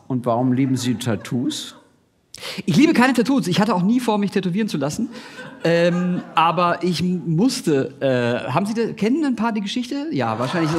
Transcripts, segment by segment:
Und warum lieben Sie Tattoos? Ich liebe keine Tattoos. Ich hatte auch nie vor, mich tätowieren zu lassen. Aber ich musste. Kennen ein paar die Geschichte? Ja, wahrscheinlich.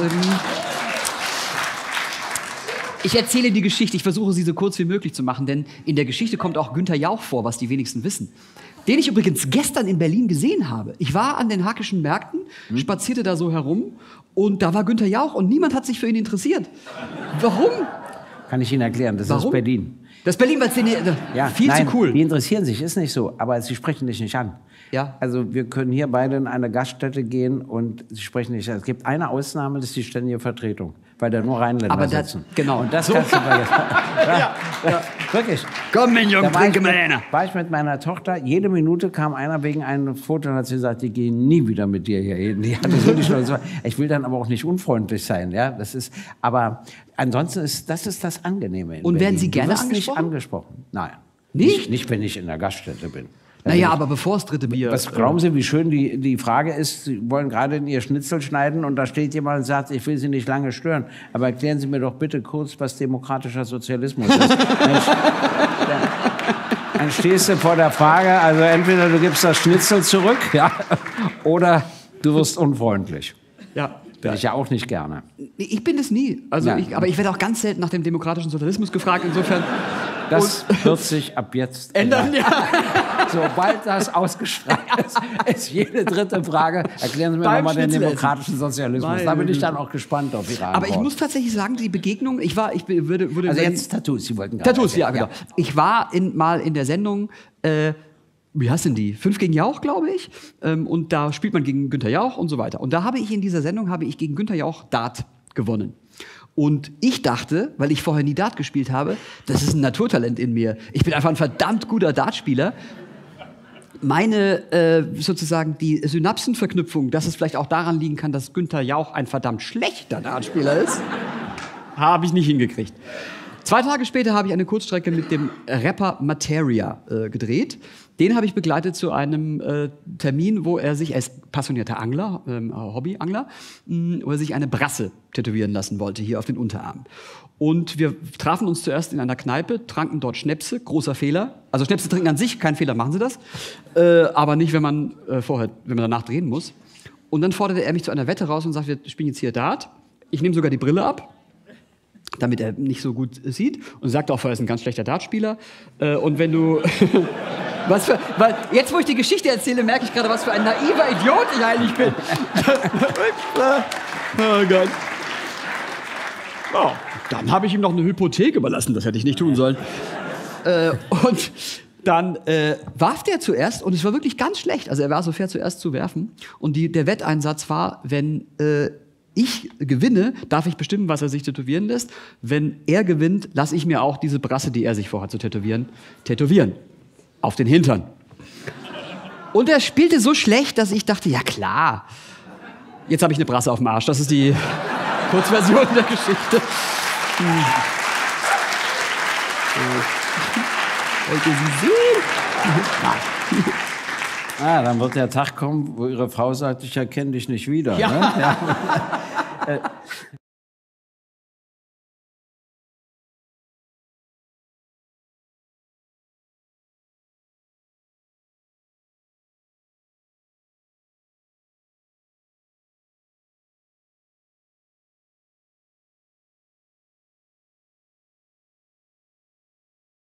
Ich erzähle die Geschichte. Ich versuche, sie so kurz wie möglich zu machen, denn in der Geschichte kommt auch Günther Jauch vor, was die wenigsten wissen. Den ich übrigens gestern in Berlin gesehen habe. Ich war an den Hackischen Märkten, spazierte da so herum und da war Günther Jauch und niemand hat sich für ihn interessiert. Warum? Kann ich Ihnen erklären, das ist Berlin. Das ist Berlin, weil es viel zu cool. Die interessieren sich, ist nicht so, aber sie sprechen dich nicht an. Ja. Also wir können hier beide in eine Gaststätte gehen und sie sprechen nicht an. Es gibt eine Ausnahme, das ist die ständige Vertretung, weil da nur Rheinländer sitzen. Genau. Und das kannst du vergessen. Ja. Wirklich. Komm, mein Junge, trinke mal einer. War ich mit meiner Tochter, jede Minute kam einer wegen einem Foto und hat sie gesagt, die gehen nie wieder mit dir hier hin. Die hatte wirklich schon so, ich will dann aber auch nicht unfreundlich sein. Ja? Aber ansonsten ist das Angenehme in Und werden Berlin. Sie gerne angesprochen? Nicht angesprochen? Nein. Nicht? Nicht, wenn ich in der Gaststätte bin. Naja, aber bevor das dritte Bier... Was glauben Sie, wie schön die Frage ist? Sie wollen gerade in Ihr Schnitzel schneiden und da steht jemand und sagt, ich will Sie nicht lange stören. Aber erklären Sie mir doch bitte kurz, was demokratischer Sozialismus ist. Dann stehst du vor der Frage, also entweder du gibst das Schnitzel zurück, ja, oder du wirst unfreundlich. Ja. Bin ich ja auch nicht gerne. Ich bin es nie. Also Ja. aber ich werde auch ganz selten nach dem demokratischen Sozialismus gefragt. Insofern... Das wird sich ab jetzt ändern. Ja. Sobald das ausgestrahlt ist jede dritte Frage. Erklären Sie mir nochmal den demokratischen Sozialismus. Da bin ich dann auch gespannt auf Ihre Antwort. Aber ich muss tatsächlich sagen, die Begegnung, würde also jetzt Tattoos, Sie wollten gerade Tattoos, ja, genau. Ich war mal in der Sendung, wie heißt denn die? 5 gegen Jauch, glaube ich. Und da spielt man gegen Günther Jauch und so weiter. Und da habe ich in dieser Sendung gegen Günther Jauch Dart gewonnen. Und ich dachte, weil ich vorher nie Dart gespielt habe, das ist ein Naturtalent in mir. Ich bin einfach ein verdammt guter Dartspieler. Meine, sozusagen, die Synapsenverknüpfung, dass es vielleicht auch daran liegen kann, dass Günther Jauch ein verdammt schlechter Dartspieler ist, habe ich nicht hingekriegt. 2 Tage später habe ich eine Kurzstrecke mit dem Rapper Materia gedreht. Den habe ich begleitet zu einem Termin, wo er sich als passionierter Angler, Hobbyangler, wo er sich eine Brasse tätowieren lassen wollte, hier auf den Unterarm. Und wir trafen uns zuerst in einer Kneipe, tranken dort Schnäpse, großer Fehler. Also Schnäpse trinken an sich, kein Fehler, machen Sie das. Aber nicht, wenn man danach drehen muss. Und dann forderte er mich zu einer Wette raus und sagte, wir spielen jetzt hier Dart. Ich nehme sogar die Brille ab, damit er nicht so gut sieht. Und sagte auch vorher, er ist ein ganz schlechter Dartspieler. Und wenn du... jetzt, wo ich die Geschichte erzähle, merke ich gerade, was für ein naiver Idiot ich eigentlich bin. Oh Gott. Oh, dann habe ich ihm noch eine Hypothek überlassen. Das hätte ich nicht tun sollen. Und dann warf der zuerst, und es war wirklich ganz schlecht. Also er war so fair, zuerst zu werfen. Und der Wetteinsatz war, wenn ich gewinne, darf ich bestimmen, was er sich tätowieren lässt. Wenn er gewinnt, lasse ich mir auch diese Brasse, die er sich vorhat zu tätowieren. Auf den Hintern. Und er spielte so schlecht, dass ich dachte, ja klar, jetzt habe ich eine Brasse auf dem Arsch. Das ist die Kurzversion der Geschichte. Wollt ihr sie sehen? Dann wird der Tag kommen, wo Ihre Frau sagt, ich erkenne dich nicht wieder. Ja. Ne? Ja.